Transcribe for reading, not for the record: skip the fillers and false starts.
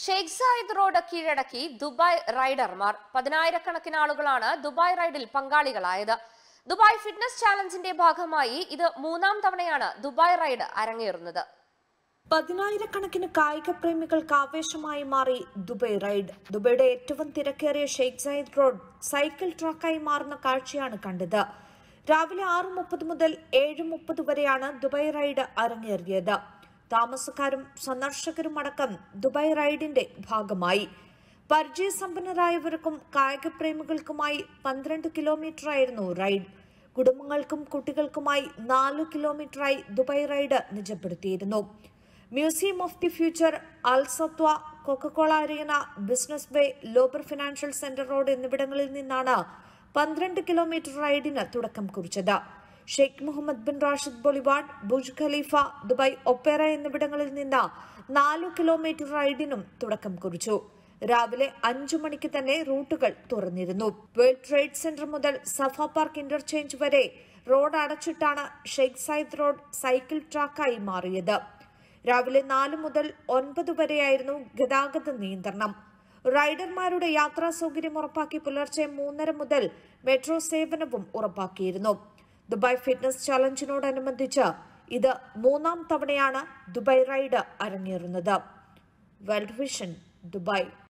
Sheikh Zayed road കീഴടക്കി Dubai റൈഡർമാർ. 10,000-കണക്കിന് ആളുകളാണ് ദുബായ് റൈഡിൽ പങ്കാളികളായത്. ദുബായ് ഫിറ്റ്നസ് ചാലഞ്ചിന്റെ ഭാഗമായി ഇത് 3ാം തവണയാണ് ദുബായ് റൈഡ് അരങ്ങേറുന്നത്. 10,000-കണക്കിന് കായിക പ്രേമികൾക്ക് ആവേശമായി മാറി ദുബായ് റൈഡ്. ദുബൈയുടെ ഏറ്റവും തിരക്കേറിയ ഷെയ്ഖ് സായിദ് റോഡ് സൈക്കിൾ ട്രാക്കായി മാറുന്ന കാഴ്ചയാണ് കണ്ടത്. രാവിലെ 6:30 മുതൽ 7:30 വരെയാണ് ദുബായ് റൈഡ് അരങ്ങേറിയത്. താമസക്കാരും സന്ദർശകരും അടക്കം ദുബായ് റൈഡിന്റെ ഭാഗമായി. പരിചയസമ്പന്നരായവർക്കും കായിക പ്രേമികൾക്കുമായി 12 കിലോമീറ്ററായിരുന്നു റൈഡ്. കുടുംബങ്ങൾക്കും കുട്ടികൾക്കുമായി 4 കിലോമീറ്ററായി ദുബായ് റൈഡ് നിജപ്പെടുത്തിയിരുന്നു. Museum of the future, Al Satwa, Coca Cola arena, business bay, ലോബർ ഫിനാൻഷ്യൽ സെന്റർ റോഡ് എന്നിവിടങ്ങളിൽ നിന്നാണ് 12 കിലോമീറ്റർ റൈഡിന് തുടക്കം കുറിച്ചത്. Sheikh Mohammed bin Rashid boulevard, Burj Khalifa, Dubai opera എന്നിവിടങ്ങളിൽ നിന്ന് 4 കിലോമീറ്റർ റൈഡിനും തുടക്കം കുറിച്ചു. രാവിലെ 5 മണിക്ക് തന്നെ റൂട്ടുകൾ തുറന്നിരുന്നു. വേൾഡ് ട്രേഡ് സെന്റർ മുതൽ സഫ പാർക്ക് ഇന്റർചേഞ്ച് വരെ റോഡ് അടച്ചിട്ടാണ് ഷെയ്ഖ് സായിദ് റോഡ് സൈക്കിൾ ട്രാക്കായി മാറിയത്. രാവിലെ 4 മുതൽ 9 വരെയായിരുന്നു ഗതാഗത നിയന്ത്രണം. റൈഡർമാരുടെ യാത്രാ സൗകര്യം ഉറപ്പാക്കി പുലർച്ചെ 3:30 മുതൽ മെട്രോ സേവനവും ഉറപ്പാക്കിയിരുന്നു. ദുബായ് ഫിറ്റ്നസ് ചാലഞ്ചിനോടനുബന്ധിച്ച് ഇത് 3ാം തവണയാണ് ദുബായ് റൈഡ് അരങ്ങേറുന്നത്. World vision, Dubai.